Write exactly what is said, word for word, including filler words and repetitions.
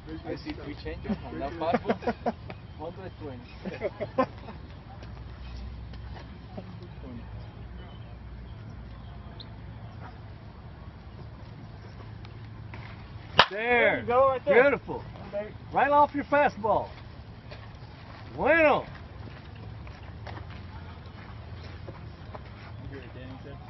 I see three changeup and now fastball. one twenty. There. There you go, right there. Beautiful. Right off your fastball. Bueno. You hear what Danny said?